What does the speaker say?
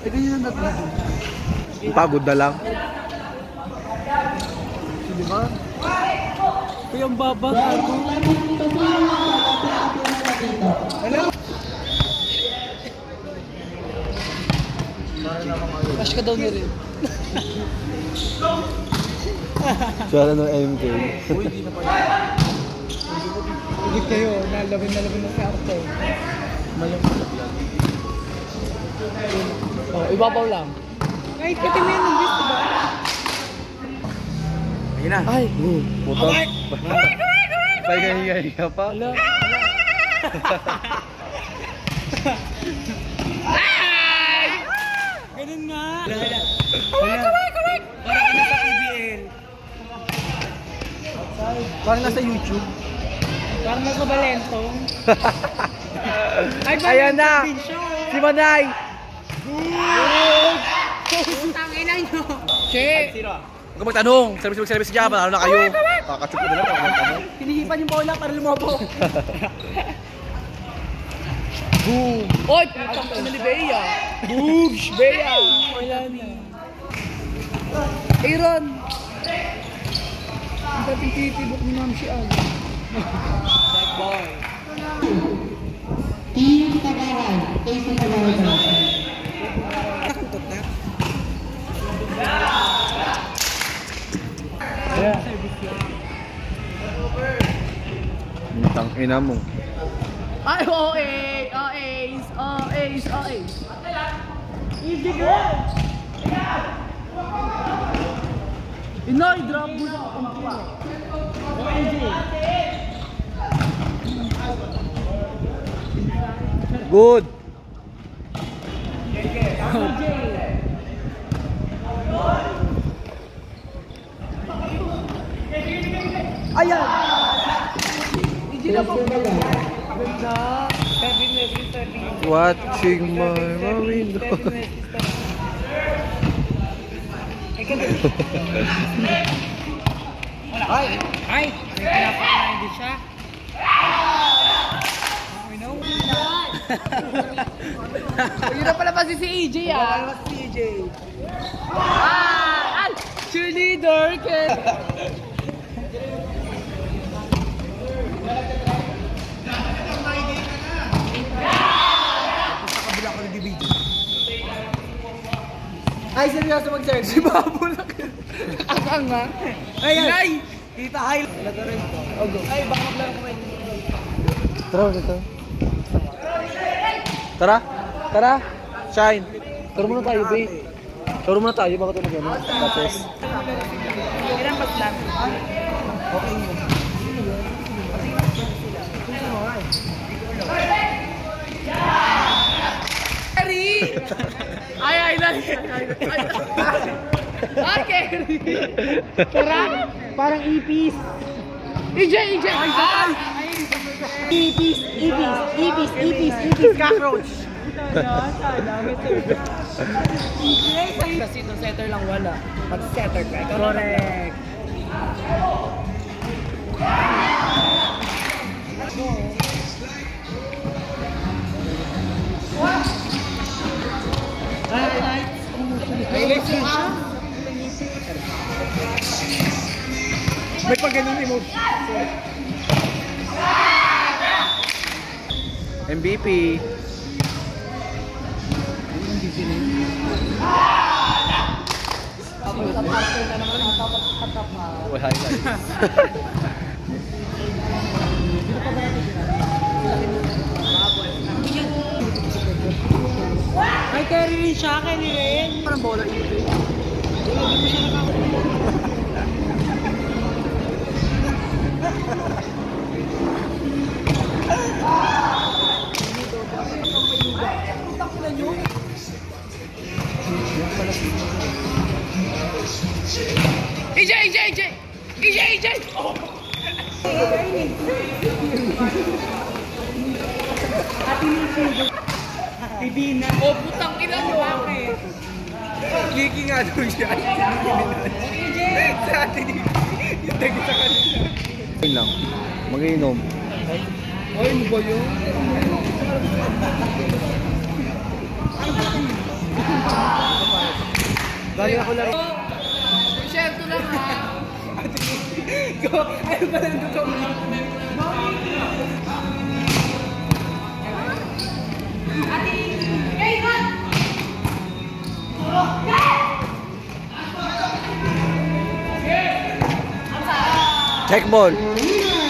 Pagod na lang. Diba? Kuya ang baba ako. Cash ka daw niya rin. Siyara ng MK. Uy, di na pala. Higit kayo, nalabin na sa arte. Mayang malaglag. Oh, ibabaw lang. Kahit pati mo yun, gusto ba? Ayun na. Ay! Puto. Higa pa. Hala. Ganun nga. Kaway! Parang nasa PBL. Parang nasa YouTube. Parang nasa Balentong. Ayan na! Si Manay! Tangin na nyo! Che! Huwag ka magtanong! Service dyan, lalo na kayo. Kakachupo na lang. Pinihipan yung bola para lumobo. Boom! Oy! Putang ina ni Bea! Boogs! Bea! Wala na. Aaron! Ang dating titibok ni Ma'am Siag. Bad boy! Team Pabahay, facing the volleyball. Nakutot na. Yeah. Tang ina mo. Ay, OAs. Easy girl! Inay, drop mo sa kampila. Good! Ayan! Hindi na po. Ganda. Watching my window. Ay! Hindi siya. Yun na pala si EJ ah. Si EJ. Cheerleader! Ay, seryoso mag-serve. Si Babo lang. Akang nga. Ay! Kita high. Ay, baka maglaro ko kayo. Tara! Shine! Tara muna tayo, babe. Tara muna tayo, baka ito na gano'n. Tapos. Ilang pas lang. Okay yun. Ay, okay. Tara, parang ipis. EJ. Ipis, cockroach. Kasi itong setter lang wala. Mag-setter ka. Correct. Highlights mo siya. May pag ganun emote. MVP. Ay, carry rin siya, carry rin. Parang bola ito. Hindi mo siya EJ! Oh! Bibina. Oh, putang ina nyo. Kiki nga doon siya. Sa atin yung tagi sa kanila. Yun lang. Mag-inom. Ay, ano ba yun? Galing ako laro. Share to lang ha. Go. Ayun pa lang ito. Check ball.